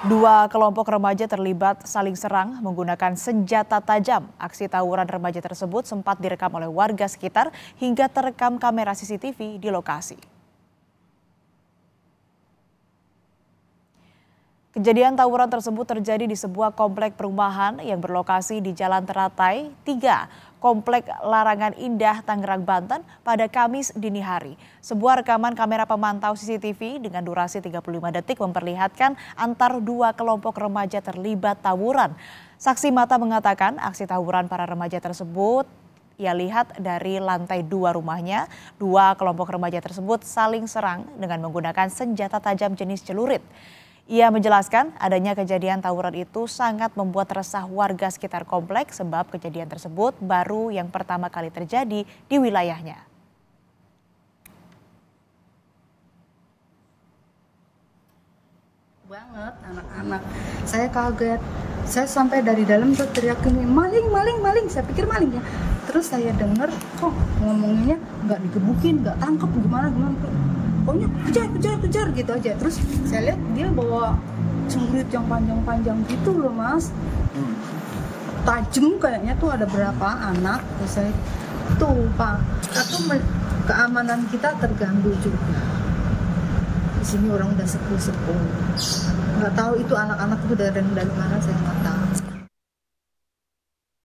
Dua kelompok remaja terlibat saling serang menggunakan senjata tajam. Aksi tawuran remaja tersebut sempat direkam oleh warga sekitar hingga terekam kamera CCTV di lokasi. Kejadian tawuran tersebut terjadi di sebuah komplek perumahan yang berlokasi di Jalan Teratai 3, Komplek Larangan Indah, Tangerang, Banten pada Kamis dini hari. Sebuah rekaman kamera pemantau CCTV dengan durasi 35 detik memperlihatkan antar dua kelompok remaja terlibat tawuran. Saksi mata mengatakan aksi tawuran para remaja tersebut ia lihat dari lantai 2 rumahnya. Dua kelompok remaja tersebut saling serang dengan menggunakan senjata tajam jenis celurit. Ia menjelaskan adanya kejadian tawuran itu sangat membuat resah warga sekitar kompleks sebab kejadian tersebut baru yang pertama kali terjadi di wilayahnya. Banget anak-anak, saya kaget, saya sampai dari dalam tuh teriakin maling maling maling, saya pikir maling ya. Terus saya dengar kok ngomonginnya nggak digebukin, nggak tangkap, gimana pokoknya kejar gitu aja. Terus saya lihat dia bawa celurit yang panjang-panjang gitu loh mas, tajam kayaknya tuh ada berapa anak. Terus saya tuh pak, atau keamanan kita terganggu juga. Di sini orang udah sepuh, nggak tahu itu anak-anak itu dari mana, saya nggak tahu.